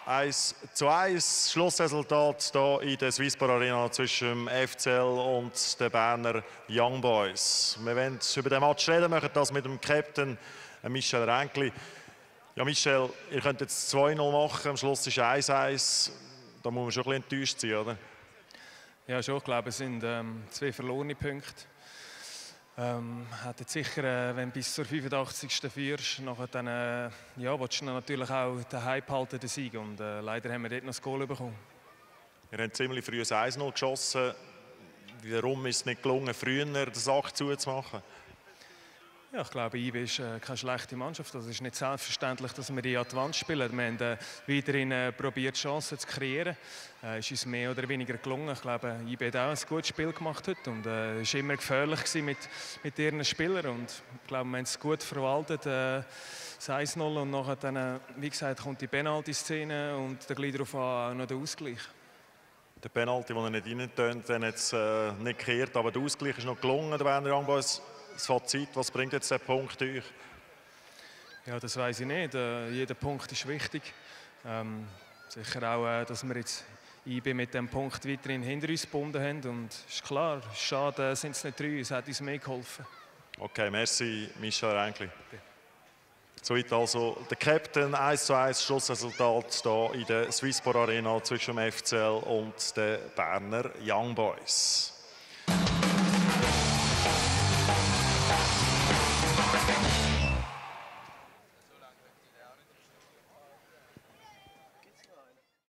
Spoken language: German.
1:1, Schlussresultat hier in der Swisspor Arena zwischen dem FCL und den Berner Young Boys. Wir wollen über den Match reden, machen das mit dem Captain Michel Ränkli. Ja, Michel, ihr könnt jetzt 2:0 machen, am Schluss ist 1:1. Da muss man schon ein bisschen enttäuscht sein, oder? Ja, schon. Ich glaube, es sind 2 verlorene Punkte. Hätte sicher, wenn du bis zur 85. führst, nachher dann, ja, willst du natürlich auch den Hype halten, den Sieg. Und leider haben wir dort noch das Goal bekommen. Ihr habt ziemlich früh ein 1:0 geschossen. Warum ist es nicht gelungen, früher den Sack zuzumachen? Ja, ich glaube, IB ist keine schlechte Mannschaft. Es ist nicht selbstverständlich, dass wir die an die Wand spielen. Wir haben weiterhin probiert, Chancen zu kreieren. Es ist uns mehr oder weniger gelungen. Ich glaube, IB hat auch ein gutes Spiel gemacht heute und es war immer gefährlich mit ihren Spielern. Und ich glaube, wir haben es gut verwaltet. Das 1:0 und nachher dann, wie gesagt, kommt die Penalty-Szene und dann gleich darauf an auch noch der Ausgleich. Der Penalty, den er nicht reintönt, dann hat es nicht gekehrt, aber der Ausgleich ist noch gelungen, der Berner Young Boys. Das Fazit, was bringt jetzt der Punkt euch? Ja, das weiß ich nicht. Jeder Punkt ist wichtig. Sicher auch, dass wir jetzt IB mit dem Punkt weiterhin hinter uns gebunden haben. Und ist klar, schade sind es nicht 3, es hat uns mehr geholfen. Okay, merci Michel Ränkli. Soweit also der Captain, 1:1 Schlussresultat hier in der Swisspor Arena zwischen dem FCL und den Berner Young Boys.